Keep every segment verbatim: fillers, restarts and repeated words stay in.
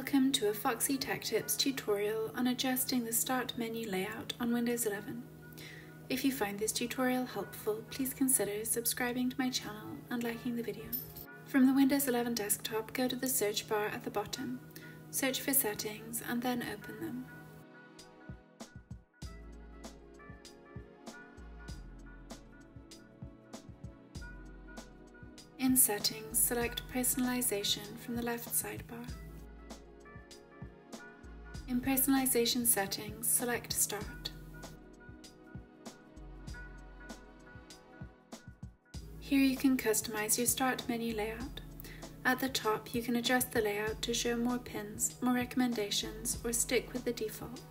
Welcome to a Foxy Tech Tips tutorial on adjusting the Start menu layout on Windows eleven. If you find this tutorial helpful, please consider subscribing to my channel and liking the video. From the Windows eleven desktop, go to the search bar at the bottom, search for Settings and then open them. In Settings, select Personalization from the left sidebar. In Personalization Settings, select Start. Here you can customize your Start menu layout. At the top, you can adjust the layout to show more pins, more recommendations, or stick with the default.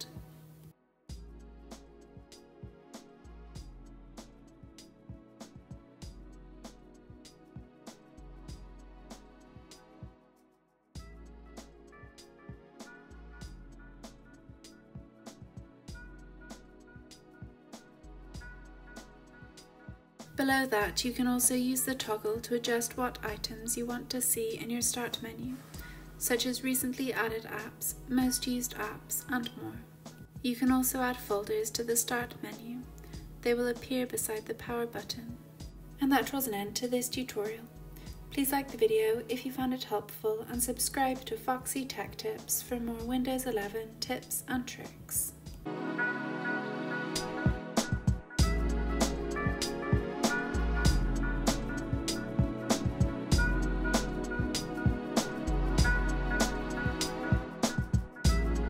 Below that, you can also use the toggle to adjust what items you want to see in your Start menu, such as recently added apps, most used apps, and more. You can also add folders to the Start menu. They will appear beside the power button. And that draws an end to this tutorial. Please like the video if you found it helpful and subscribe to Foxy Tech Tips for more Windows eleven tips and tricks.